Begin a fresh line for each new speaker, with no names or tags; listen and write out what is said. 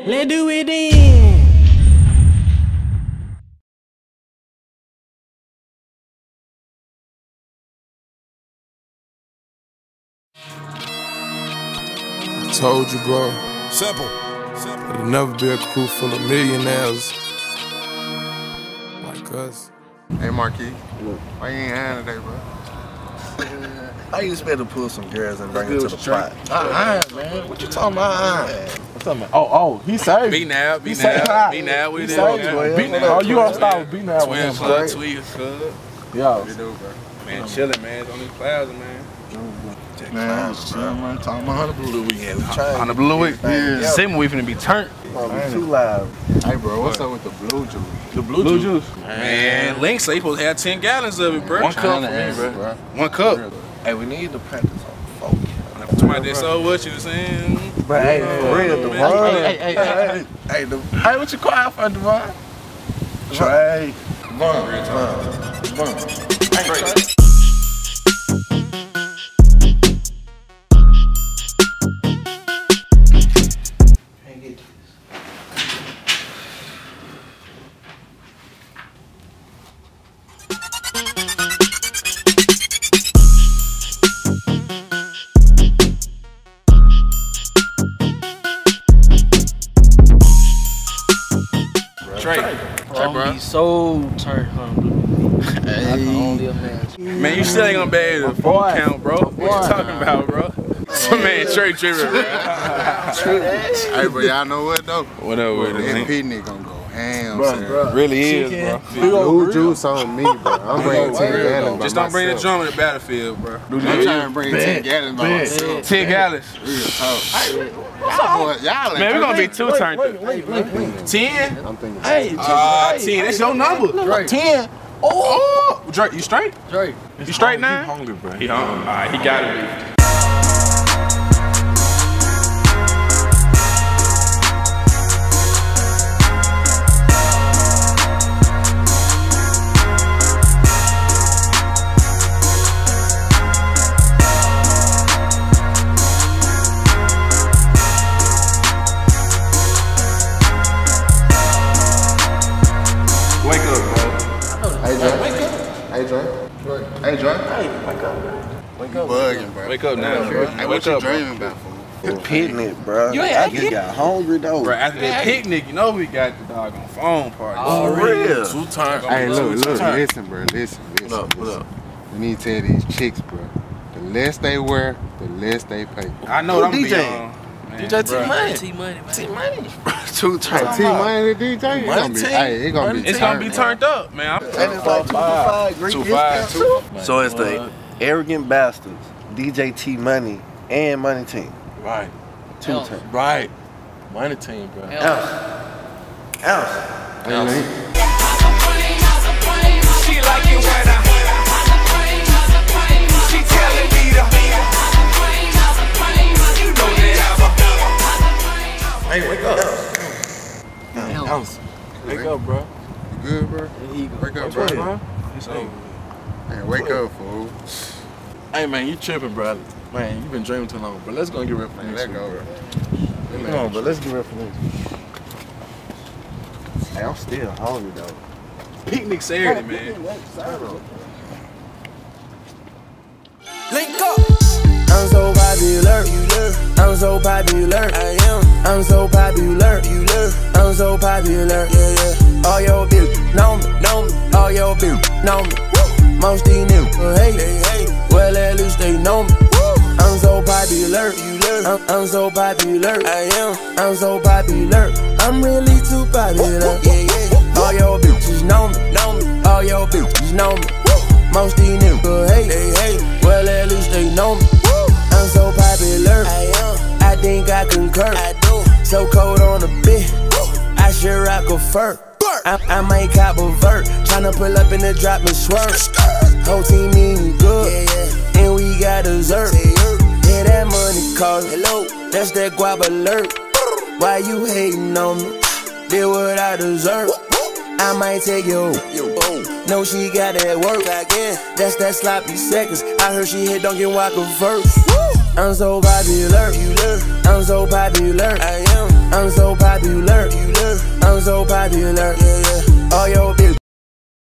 Let's do it then.
I told you, bro.
Simple.
It'll never be a crew full of millionaires like us.
Hey, Marquis. Why you ain't iron today, bro?
I used to be able to pull some girls and bring it to the pot.
Iron, man. What you talking about, iron?
Oh, he saved.
Be now,
with it. Oh, you gonna start with B now with him, bro.
Tweet Club.
Yeah.
Man, chilling, man. It's on these clouds, man.
Man, man, talking about 100 Blue weekend. We tried.
On the Blue Week.
Yeah.
Same we finna be turned.
Too loud.
Hey, bro, what's up with the blue juice?
The blue juice.
Man, Link say you supposed to have 10 gallons of it, bro.
One cup for me, bro.
1 cup.
Hey, we need to practice on focus.
Somebody that so what you saying?
But hey, for real, Devon.
Hey, what you quiet for, Devon?
Trey.
Devon. Hey, Trey.
Trey, bro.
Be so turned hungry. I can only imagine.
Man, you still ain't gonna be able to phone count, bro. What you talking about, bro? Some man Trey tripping, bro.
Hey, but y'all know what, though?
What up with it,
That
man?
picnic gonna go ham, son.
Really is, bro.
Blue juice on me, bro. I'm bringing 10 gallons.
Just don't bring the drum in the battlefield, bro.
I'm trying to bring 10 gallons by myself.
10 gallons.
Real talk. Y'all
Man, we're gonna be too turned up. 10?
I'm thinking.
Hey,
10, that's your number. 10. Oh, Drake, you straight?
Drake.
You straight now?
He hungry, bro.
He hungry. Alright, he gotta be. Wake up, bro.
Hey, Dre. Hey, Dre. Hey, Dre.
Hey, wake up, bro.
You bugging, bro.
Wake up now, bro.
Hey, what you dreaming about, fool?
Picnic, bro.
You ain't
I
had
just
picnic?
got hungry, though.
Bro, after that picnic, you know we got the dog on phone party.
For real.
Two times.
Hey, look, listen, bro. Listen. We need to tell these chicks, bro. The less they wear, the less they pay.
I know I'm
DJ?
be on.
DJ T-Money.
T-Money, man.
T-Money. 2 times.
T-Money the DJ? It's gonna be, hey, it's gonna be
It's gonna be turned up, man.
And it's like 2 Greek
2-5,
discount, too. So it's the Arrogant Bastards, DJ T-Money, and Money Team.
Right.
2
Ounce.
times.
Right. Money team, bro.
Ounce.
Ounce.
She like it when she telling me to you know that
Hey, wake up.
Ounce. Wake up, bro.
You good, bro? Wake up, bro.
It's over.
Man, wake up, fool.
Hey, man, you tripping, bro. Man, you been dreaming too long, bro. Let's go and get ready for
Man,
next
let
week,
go,
bro.
bro.
Come on, bro. Let's get ready for next week.
Hey, I'm still hungry, though.
Picnic Saturday, man.
link up.
I'm so popular, I'm so popular, I am. I'm so popular, I'm so popular, yeah. All your bitches know me, all your bitches know me. Most these niggas hate, well at least they know me. I'm so popular, I'm so popular, I am. I'm so popular, I'm really too popular, yeah. All your bitches know me, all your bitches know me. Most these niggas hate, well at least they know me. I'm so popular, I think I concur. So cold on the bed, I should rock a fur. I might cop a vert, tryna pull up in the drop and swerve. Whole team eating good, and we got dessert. Yeah, that money calling, that's that guap alert. Why you hating on me? Did what I deserve. I might take you. No, she got that work. That's that sloppy seconds. I heard she hit Duncan Walker first. I'm so popular, I'm so popular, I am. I'm so popular, so popular. Yeah, yeah.